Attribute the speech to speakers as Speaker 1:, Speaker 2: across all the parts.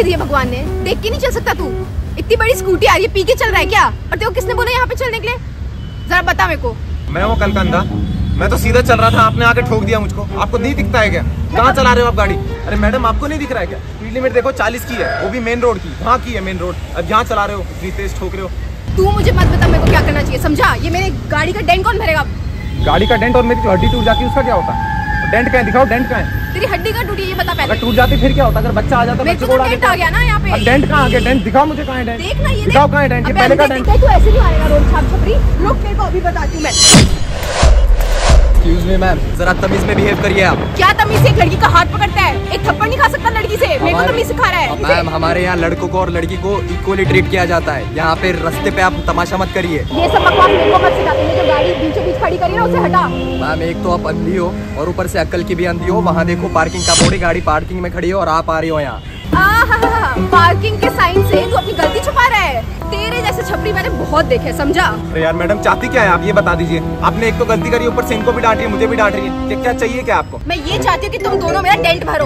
Speaker 1: आंखें दी है भगवान ने, देख के नहीं चल सकता तू? इतनी बड़ी स्कूटी आ रही है, पी के चल रहा है क्या? और तेरे को किसने बोला यहाँ पे चलने के लिए? जरा बता मेरे को।
Speaker 2: मैं वो कल का अंधा, मैं तो सीधा चल रहा था, आपने आके ठोक दिया मुझको। आपको नहीं दिखता है क्या? कहाँ चला रहे हो आप गाड़ी? अरे मैडम आपको नहीं दिख रहा है क्या? स्पीड लिमिट देखो 40 की है, वो भी मेन रोड की, वहाँ की है मेन रोड। अब यहाँ चला रहे हो, इतनी तेज ठोक रहे हो।
Speaker 1: तू मुझे मत बता मेरे को क्या करना चाहिए, समझा? ये मेरे गाड़ी का डेंट कौन भरेगा?
Speaker 2: गाड़ी का डेंट और मेरी हड्डी टूट जाती है उसका क्या होता है? डेंट कहाँ है? दिखाओ डेंट कहाँ है?
Speaker 1: तेरी हड्डी का टूटी, ये बता पहले।
Speaker 2: अगर टूट जाती फिर क्या होता? अगर बच्चा आ जाता, बच्चे को उड़ा
Speaker 1: डेंट आ गया ना यहाँ पे।
Speaker 2: डेंट कहाँ आ गया? डेंट दिखाओ मुझे, कहाँ है डेंट?
Speaker 1: देख ना, ये
Speaker 2: दिखाओ कहाँ है डेंट? ये पहले का डेंट।
Speaker 1: तू ऐसे नहीं आएगा रोड छाप छपरी, रुक मेरे को अभी बताती हूँ मैं।
Speaker 3: एक्सक्यूज मी मैम, जरा तमीज में बिहेव करिए आप।
Speaker 1: क्या तमीज से? एक लड़की का हाथ पकड़ता है, एक थप्पड़ नहीं खा सकता लड़की से? मेरे को तमीज सिखा रहा है?
Speaker 3: मैम हमारे यहाँ लड़कों को और लड़की को इक्वली ट्रीट किया जाता है। यहाँ पे रास्ते पे आप तमाशा मत करिए।
Speaker 1: ये सब बकवास मेरे को मत सिखा। तूने जो गाड़ी बीचों बीच खड़ी करी ना, उसे हटा।
Speaker 3: मैम एक तो आप अंधी हो और ऊपर से अक्ल की भी अंधी हो। वहाँ देखो पार्किंग का बोर्ड, गाड़ी पार्किंग में खड़ी है और आप आ रही हो यहाँ।
Speaker 1: पार्किंग के साइन से तू अपनी गलती छुपा रहा है। तेरे जैसे छपरी मैंने बहुत देखे, समझा?
Speaker 2: अरे यार मैडम चाहती क्या है आप, ये बता दीजिए। आपने एक तो गलती करी, ऊपर से इनको भी डांट रही है, मुझे भी डांट रही है। क्या चाहिए क्या आपको?
Speaker 1: मैं ये चाहती हूँ कि तुम दोनों मेरा डेंट भरो।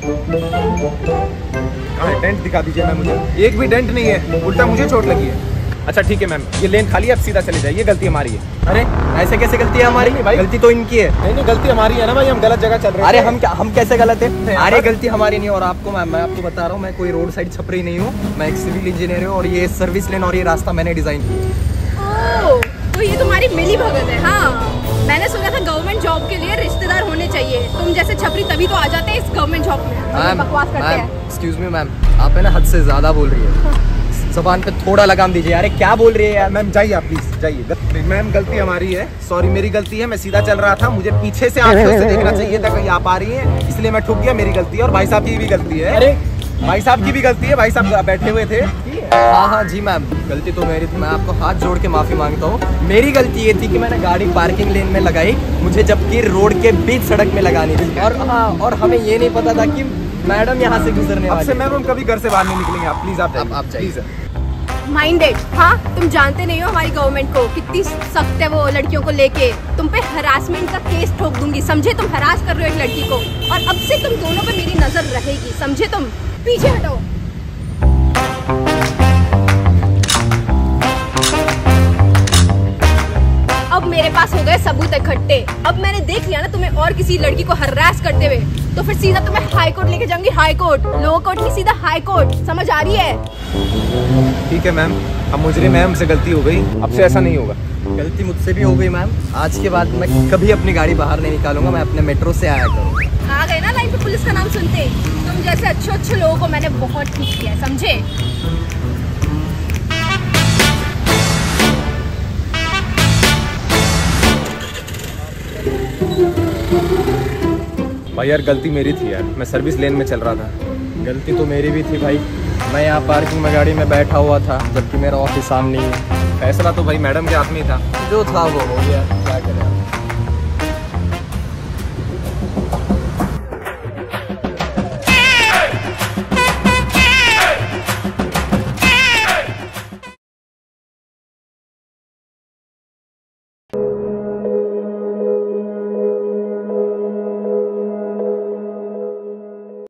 Speaker 2: कहाँ है डेंट? दिखा दीजिए मैम मुझे। एक भी डेंट नहीं है, उल्टा मुझे चोट लगी है। अच्छा ठीक है मैम, ये लेन खाली है, अब सीधा चले जाइए, गलती हमारी है।
Speaker 3: अरे ऐसे कैसे गलती है हमारी? भाई गलती तो इनकी है।
Speaker 2: नहीं गलती हमारी है ना भाई, हम गलत जगह चल रहे हैं।
Speaker 3: अरे हम कैसे गलत है? अरे गलती हमारी नहीं। और आपको मैं आपको बता रहा हूँ, मैं कोई रोड साइड छपरी नहीं हूँ, मैं एक सिविल इंजीनियर हूँ और ये सर्विस लेन और ये रास्ता मैंने डिजाइन किया।
Speaker 1: ओह, तो ये तुम्हारी मिली भगत है। हाँ, मैंने सुना था गवर्नमेंट जॉब के लिए रिश्तेदार होने चाहिए। तुम जैसे छपरी तभी तो आ जाते हैं इस गवर्नमेंट जॉब में। बकवास करते हैं।
Speaker 3: एक्सक्यूज मी मैम, आप है ना हद से ज्यादा बोल रही है। ज़बान पे थोड़ा लगाम दीजिए। अरे क्या बोल रही है यार?
Speaker 2: मैम जाइए आप, प्लीज जाइए। मैम गलती हमारी है, सॉरी मेरी गलती है। मैं सीधा चल रहा था, मुझे पीछे से आंखों से देखना चाहिए था कहीं आप आ रही हैं, इसलिए मैं ठुक गया, मेरी गलती है। और भाई साहब की भी गलती है। अरे भाई साहब की भी गलती है, भाई साहब बैठे हुए थे।
Speaker 3: हाँ जी मैम, गलती तो मेरी थी। मैं आपको हाथ जोड़ के माफी मांगता हूँ। मेरी गलती ये थी कि मैंने गाड़ी पार्किंग लेन में लगाई, मुझे जबकि रोड के बीच सड़क में लगानी थी। और हमें ये नहीं पता था कि मैडम यहाँ से गुजरने वाली है।
Speaker 2: मैम हम कभी घर से बाहर नहीं निकलेंगे, आप प्लीज आप
Speaker 3: जाइए।
Speaker 1: माइंडेड, हाँ तुम जानते नहीं हो हमारी गवर्नमेंट को कितनी सख्त है वो लड़कियों को लेके। तुम पे हरासमेंट का केस ठोक दूंगी, समझे? तुम हरास कर रहे हो एक लड़की को, और अब से तुम दोनों पे मेरी नजर रहेगी, समझे? तुम पीछे हटो। अब मेरे पास हो गए सबूत इकट्ठे। अब मैंने देख लिया ना तुम्हें और किसी लड़की को हरास करते हुए, तो फिर सीधा तुम्हें हाई कोर्ट लेके जाऊंगी। हाई कोर्ट, लोअर कोर्ट की सीधा हाई कोर्ट, समझ आ रही है?
Speaker 2: ठीक है मैम, हम मुजरिम हैं, हमसे गलती हो गई, अब से ऐसा नहीं होगा।
Speaker 3: गलती मुझसे भी हो गई मैम। आज के बाद मैं कभी अपनी गाड़ी बाहर नहीं निकालूंगा, मैं अपने मेट्रो से आया करूँगा।
Speaker 1: आ गए ना लाइन पे पुलिस का नाम सुनते? तुम जैसे अच्छे लोगों को मैंने बहुत ठीक किया, समझे?
Speaker 2: भाई यार गलती मेरी थी यार, मैं सर्विस लेन में चल रहा था।
Speaker 3: गलती तो मेरी भी थी भाई, मैं यहाँ पार्किंग में गाड़ी में बैठा हुआ था, जबकि मेरा ऑफिस सामने ही है।
Speaker 2: फैसला तो भाई मैडम के हाथ में ही था।
Speaker 3: जो था वो हो गया, क्या करें।